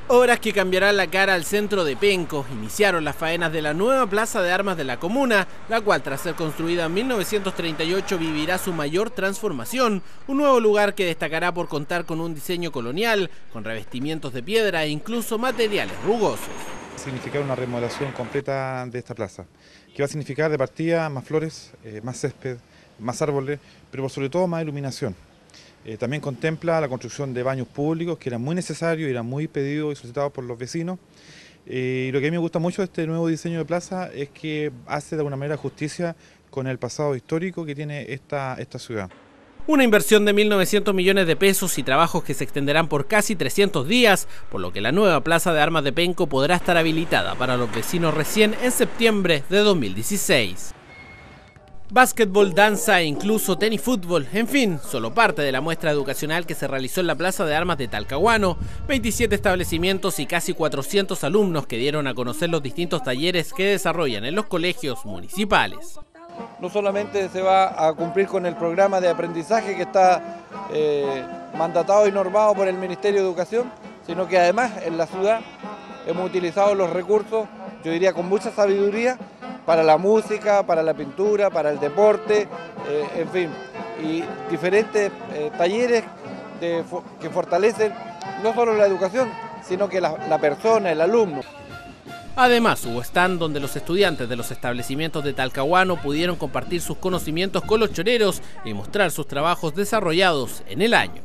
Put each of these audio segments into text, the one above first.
Obras que cambiarán la cara al centro de Penco. Iniciaron las faenas de la nueva plaza de armas de la comuna, la cual tras ser construida en 1938 vivirá su mayor transformación. Un nuevo lugar que destacará por contar con un diseño colonial, con revestimientos de piedra e incluso materiales rugosos. Significar una remodelación completa de esta plaza, que va a significar de partida más flores, más césped, más árboles, pero sobre todo más iluminación. También contempla la construcción de baños públicos, que eran muy necesarios, eran muy pedidos y solicitados por los vecinos. Y lo que a mí me gusta mucho de este nuevo diseño de plaza es que hace de alguna manera justicia con el pasado histórico que tiene esta ciudad. Una inversión de 1.900 millones de pesos y trabajos que se extenderán por casi 300 días, por lo que la nueva plaza de armas de Penco podrá estar habilitada para los vecinos recién en septiembre de 2016. Básquetbol, danza e incluso tenis fútbol, en fin, solo parte de la muestra educacional que se realizó en la Plaza de Armas de Talcahuano. 27 establecimientos y casi 400 alumnos que dieron a conocer los distintos talleres que desarrollan en los colegios municipales. No solamente se va a cumplir con el programa de aprendizaje que está mandatado y normado por el Ministerio de Educación, sino que además en la ciudad hemos utilizado los recursos, yo diría con mucha sabiduría, para la música, para la pintura, para el deporte, en fin, y diferentes talleres que fortalecen no solo la educación, sino que la persona, el alumno. Además, hubo stand donde los estudiantes de los establecimientos de Talcahuano pudieron compartir sus conocimientos con los choreros y mostrar sus trabajos desarrollados en el año.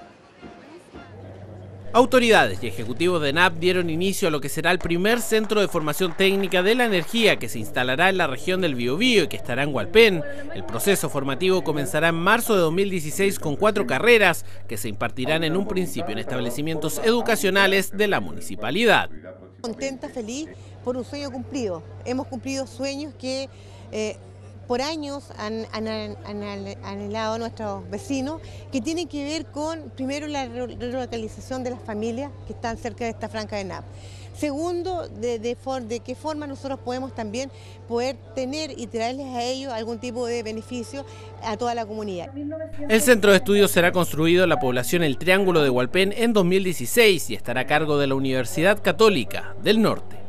Autoridades y ejecutivos de ENAP dieron inicio a lo que será el primer centro de formación técnica de la energía que se instalará en la región del Biobío y que estará en Hualpén. El proceso formativo comenzará en marzo de 2016 con 4 carreras que se impartirán en un principio en establecimientos educacionales de la municipalidad. Contenta, feliz por un sueño cumplido. Hemos cumplido sueños que por años han anhelado nuestros vecinos, que tienen que ver con, primero, la relocalización de las familias que están cerca de esta franja de ENAP. Segundo, de qué forma nosotros podemos también poder tener y traerles a ellos algún tipo de beneficio a toda la comunidad. El centro de estudios será construido en la población El Triángulo de Hualpén en 2016 y estará a cargo de la Universidad Católica del Norte.